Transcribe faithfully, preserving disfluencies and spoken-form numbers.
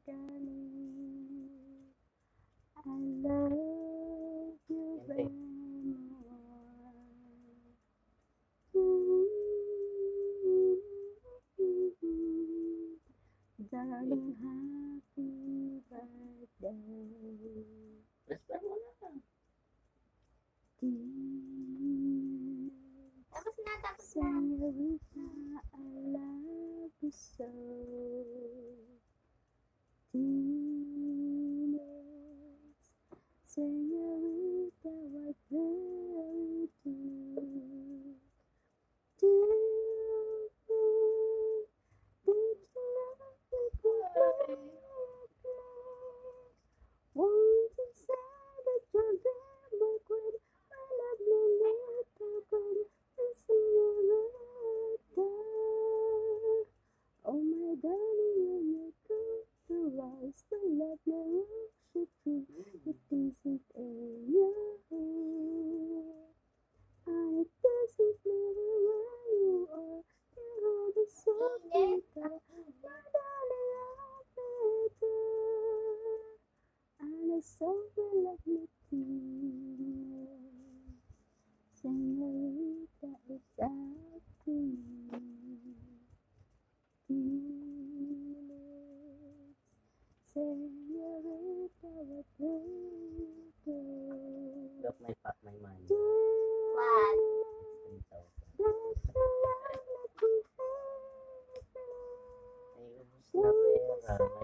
darling. I love you very much. Darling, happy birthday. Dear Tapos na, tapos na. Senorita, I love you so. Dear Senorita, what will I do? Dear, did you know you could play with me? Won't you say that you're very good, my lovely little girl, Senorita? Oh my darling, when you close your eyes, the lovely rosy tree, it isn't in your hair. And it doesn't matter where you are, you're always so bitter, my darling, I'll be there. And it's so lovely too. Senorita, it's up to you. Senorita, what will you do? Look, my pack, my money. What? ten thousand. That's the love that we have. Ay, ubus na pera.